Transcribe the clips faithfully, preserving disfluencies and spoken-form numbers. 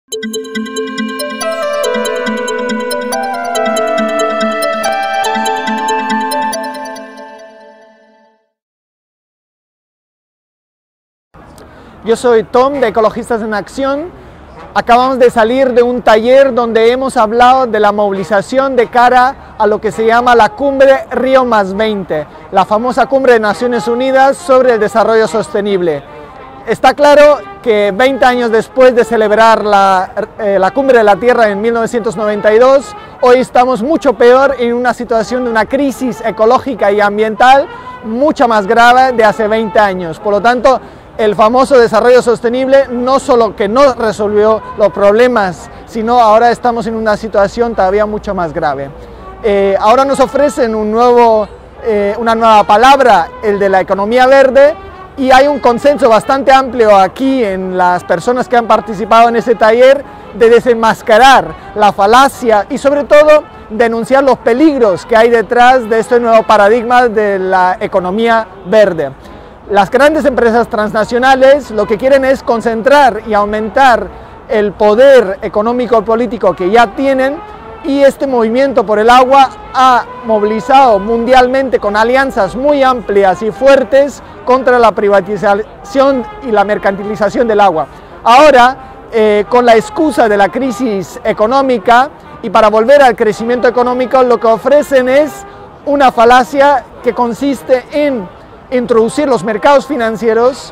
Yo soy Tom de Ecologistas en Acción. Acabamos de salir de un taller donde hemos hablado de la movilización de cara a lo que se llama la cumbre Río más veinte, la famosa cumbre de Naciones Unidas sobre el desarrollo sostenible. Está claro que veinte años después de celebrar la, eh, la cumbre de la Tierra en mil novecientos noventa y dos, hoy estamos mucho peor en una situación de una crisis ecológica y ambiental mucho más grave de hace veinte años. Por lo tanto, el famoso desarrollo sostenible no solo que no resolvió los problemas, sino ahora estamos en una situación todavía mucho más grave. Eh, ahora nos ofrecen un nuevo, eh, una nueva palabra, el de la economía verde, y hay un consenso bastante amplio aquí en las personas que han participado en este taller de desenmascarar la falacia y sobre todo denunciar los peligros que hay detrás de este nuevo paradigma de la economía verde. Las grandes empresas transnacionales lo que quieren es concentrar y aumentar el poder económico y político que ya tienen, y este movimiento por el agua ha movilizado mundialmente con alianzas muy amplias y fuertes contra la privatización y la mercantilización del agua. Ahora, eh, con la excusa de la crisis económica y para volver al crecimiento económico, lo que ofrecen es una falacia que consiste en introducir los mercados financieros,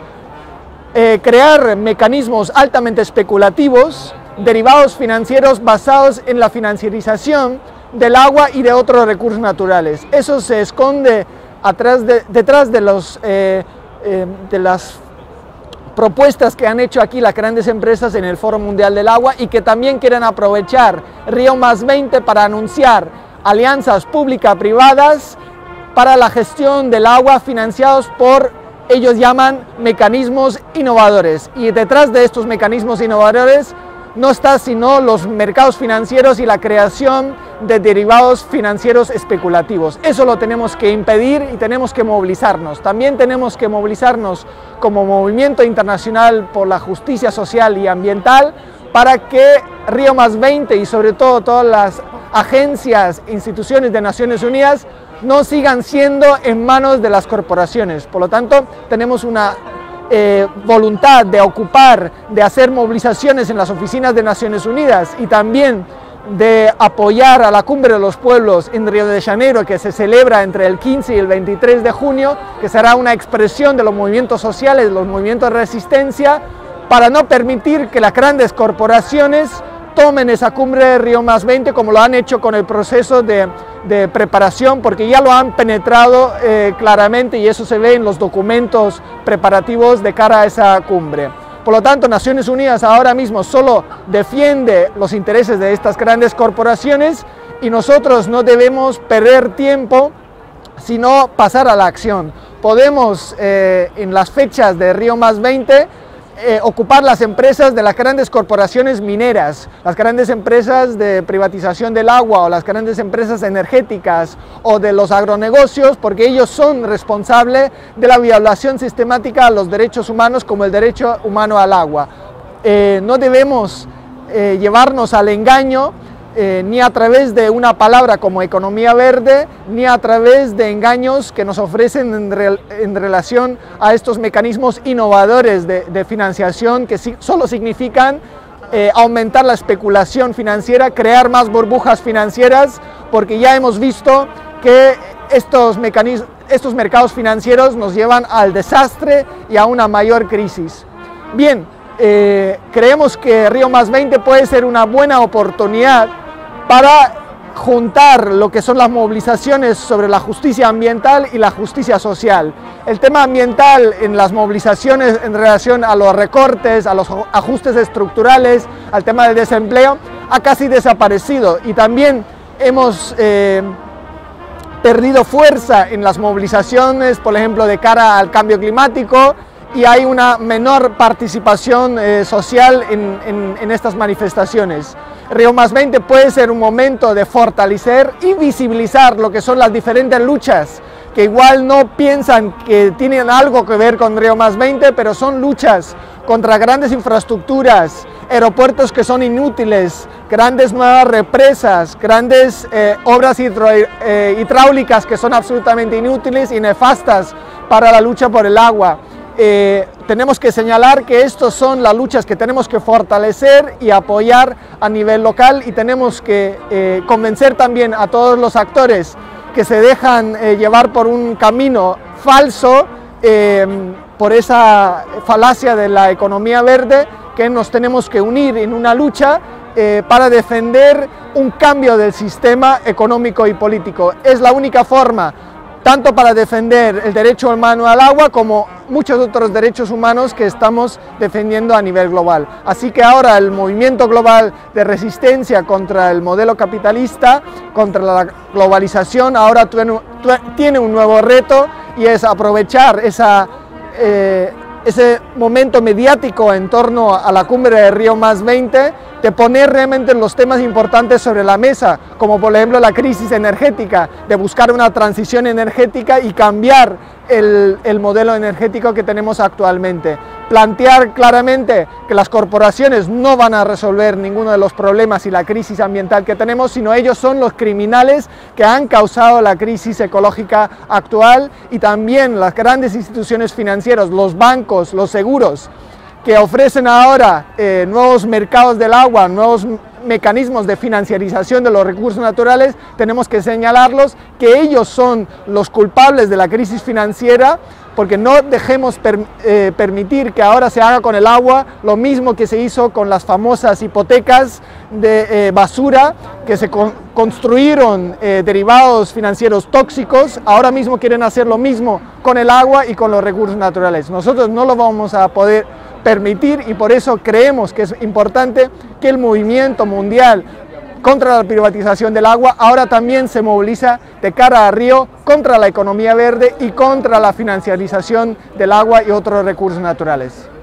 eh, crear mecanismos altamente especulativos, derivados financieros basados en la financiarización del agua y de otros recursos naturales. Eso se esconde atrás de, detrás de, los, eh, eh, de las propuestas que han hecho aquí las grandes empresas en el Foro Mundial del Agua, y que también quieren aprovechar Río más veinte para anunciar alianzas público-privadas para la gestión del agua, financiados por, ellos llaman, mecanismos innovadores. Y detrás de estos mecanismos innovadores no está sino los mercados financieros y la creación de derivados financieros especulativos. Eso lo tenemos que impedir y tenemos que movilizarnos. También tenemos que movilizarnos como movimiento internacional por la justicia social y ambiental para que Río más veinte y sobre todo todas las agencias e instituciones de Naciones Unidas no sigan siendo en manos de las corporaciones. Por lo tanto, tenemos una eh, voluntad de ocupar, de hacer movilizaciones en las oficinas de Naciones Unidas y también de apoyar a la Cumbre de los Pueblos en Río de Janeiro, que se celebra entre el quince y el veintitrés de junio, que será una expresión de los movimientos sociales, de los movimientos de resistencia, para no permitir que las grandes corporaciones tomen esa cumbre de Río más veinte como lo han hecho con el proceso de, de preparación, porque ya lo han penetrado eh, claramente, y eso se ve en los documentos preparativos de cara a esa cumbre. Por lo tanto, Naciones Unidas ahora mismo solo defiende los intereses de estas grandes corporaciones, y nosotros no debemos perder tiempo, sino pasar a la acción. Podemos eh, en las fechas de Río más veinte Eh, ocupar las empresas de las grandes corporaciones mineras, las grandes empresas de privatización del agua o las grandes empresas energéticas o de los agronegocios, porque ellos son responsables de la violación sistemática a los derechos humanos, como el derecho humano al agua. Eh, no debemos eh, llevarnos al engaño, Eh, ni a través de una palabra como economía verde, ni a través de engaños que nos ofrecen en, re, en relación a estos mecanismos innovadores de, de financiación, que si, solo significan eh, aumentar la especulación financiera, crear más burbujas financieras, porque ya hemos visto que estos, mecanismos, estos mercados financieros nos llevan al desastre y a una mayor crisis. Bien, eh, creemos que Río más veinte puede ser una buena oportunidad para juntar lo que son las movilizaciones sobre la justicia ambiental y la justicia social. El tema ambiental en las movilizaciones en relación a los recortes, a los ajustes estructurales, al tema del desempleo, ha casi desaparecido, y también hemos eh, perdido fuerza en las movilizaciones, por ejemplo, de cara al cambio climático, y hay una menor participación eh, social en, en, en estas manifestaciones. Río más veinte puede ser un momento de fortalecer y visibilizar lo que son las diferentes luchas que igual no piensan que tienen algo que ver con Río más veinte, pero son luchas contra grandes infraestructuras, aeropuertos que son inútiles, grandes nuevas represas, grandes eh, obras hidro, eh, hidráulicas que son absolutamente inútiles y nefastas para la lucha por el agua. Eh, tenemos que señalar que estas son las luchas que tenemos que fortalecer y apoyar a nivel local, y tenemos que eh, convencer también a todos los actores que se dejan eh, llevar por un camino falso, eh, por esa falacia de la economía verde, que nos tenemos que unir en una lucha eh, para defender un cambio del sistema económico y político. Es la única forma, tanto para defender el derecho humano al agua como muchos otros derechos humanos que estamos defendiendo a nivel global. Así que ahora el movimiento global de resistencia contra el modelo capitalista, contra la globalización, ahora tiene un nuevo reto, y es aprovechar esa, eh, ese momento mediático en torno a la cumbre de Río más veinte, de poner realmente los temas importantes sobre la mesa, como por ejemplo la crisis energética, de buscar una transición energética y cambiar el, el modelo energético que tenemos actualmente. Plantear claramente que las corporaciones no van a resolver ninguno de los problemas y la crisis ambiental que tenemos, sino ellos son los criminales que han causado la crisis ecológica actual, y también las grandes instituciones financieras, los bancos, los seguros, que ofrecen ahora eh, nuevos mercados del agua, nuevos mecanismos de financiarización de los recursos naturales. Tenemos que señalarlos, que ellos son los culpables de la crisis financiera, porque no dejemos per, eh, permitir que ahora se haga con el agua lo mismo que se hizo con las famosas hipotecas de eh, basura, que se con, construyeron eh, derivados financieros tóxicos. Ahora mismo quieren hacer lo mismo con el agua y con los recursos naturales. Nosotros no lo vamos a poder permitir, y por eso creemos que es importante que el movimiento mundial contra la privatización del agua ahora también se moviliza de cara a Río contra la economía verde y contra la financiarización del agua y otros recursos naturales.